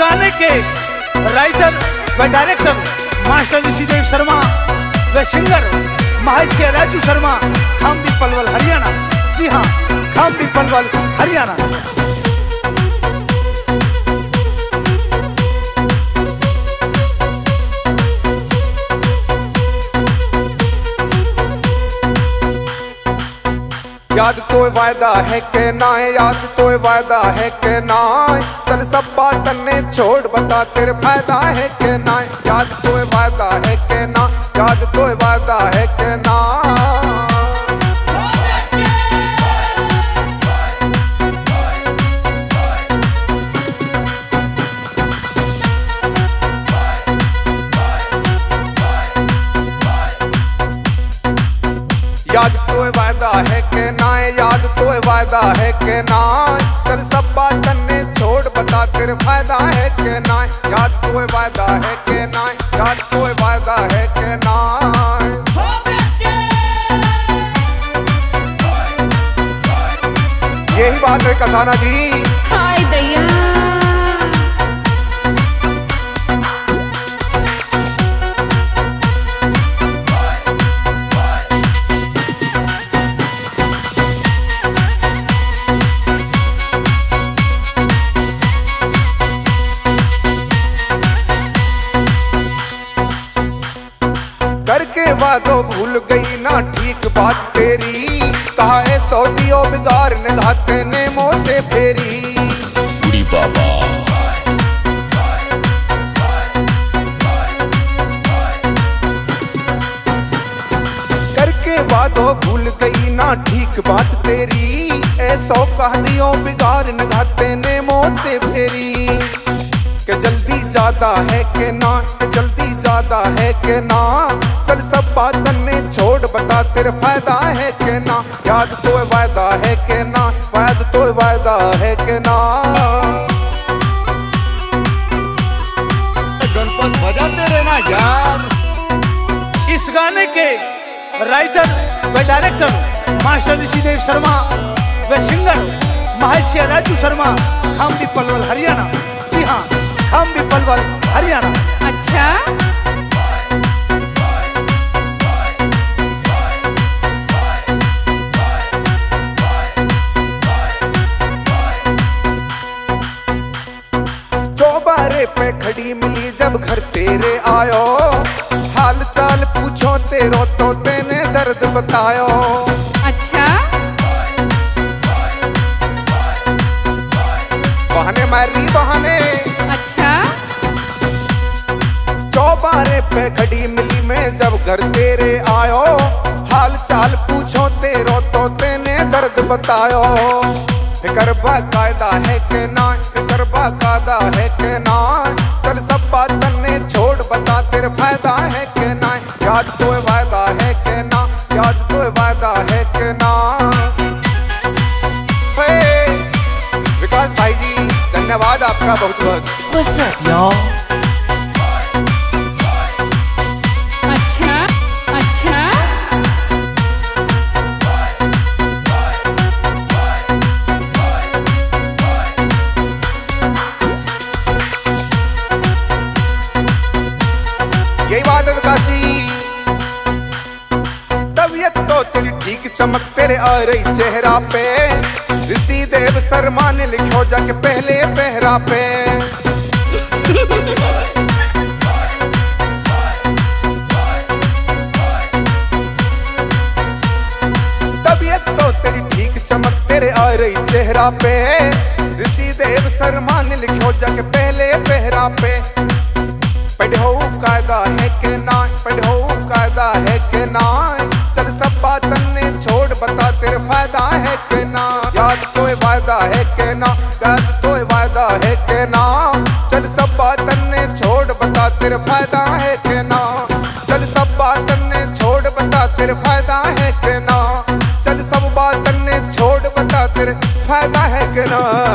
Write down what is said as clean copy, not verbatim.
गाने के राइटर व डायरेक्टर मास्टर ऋषिदेव शर्मा व सिंगर महर्षि राजू शर्मा, खामदी पलवल हरियाणा। जी हाँ, खामदी पलवल हरियाणा। याद तो वायदा है के ना, याद तो वायदा है के ना, चल सब बात ने छोड़ बता तेरे फायदा है के ना। याद तो वायदा है के ना, याद तो वायदा है के ना। याद तो वायदा है के ना, याद तो वायदा है के ना, चल सब बात ने छोड़ बता तेरे फायदा है के ना। याद तो वायदा है के ना, याद तो वायदा है के ना। यही बात है कसाना जी। हाय दैया, करके वादो भूल गई ना ठीक बात तेरी, कहा है सौदियों बिगाड़ ने घाते ने मोते फेरी। बुढ़ी बाबा करके वादो भूल गई ना ठीक बात तेरी, ऐसो कह दियो बिगाड़ ने घाते ने मोते फेरी। के जल्दी ज्यादा है के ना, के जल्दी ज्यादा है के ना, चल सब बात ने छोड़ बता तेरे फायदा है के ना। याद तो वायदा है के ना, याद तो वायदा है के ना। गणपत बजाते रहना यार। इस गाने के राइटर व डायरेक्टर मास्टर ऋषिदेव शर्मा व सिंगर महर्षि राजू शर्मा, खामदी पलवल हरियाणा। जी हाँ, खामदी पलवल हरियाणा। अच्छा चौबारे पे खड़ी मिली जब घर तेरे आयो, हाल चाल पूछो तेरो तो तेने दर्द बतायो। अच्छा बहाने मारी बहाने। अच्छा चौबारे पे खड़ी मिली मैं जब घर तेरे आयो, हाल चाल पूछो तेरो तो तेने दर्द बतायो। फिकर बाकायदा है के ना, फिकर बाकायदा है के ना, चल सब बात ने छोड़ बता तेरे फायदा है के ना। याद तो वायदा है के ना, याद तो वायदा है के ना। विकास भाई जी धन्यवाद आपका बहुत बहुत। अच्छा अच्छा यही बात है विकास जी। तबीयत तो तेरी ठीक चमक तेरे आ रही चेहरा पे, ऋषिदेव शर्मा ने लिखो जाके पहले पहरा पे। तबीयत तो तेरी ठीक चमक तेरे आ रही चेहरा पे, ऋषिदेव शर्मा ने लिखो जाके पहले पहरा पे। पढ़ो कायदा है के ना, पढ़ो कायदा है के ना, चल सब बात ने छोड़ बता तेरे फायदा है के ना। याद तो वायदा है के ना, याद तो वायदा है के ना, चल सब बात ने छोड़ बता तेरे फायदा है के ना। चल सब बात ने छोड़ बता तेरे फायदा है के ना, चल सब बात ने छोड़ बता तेरे फायदा है के ना।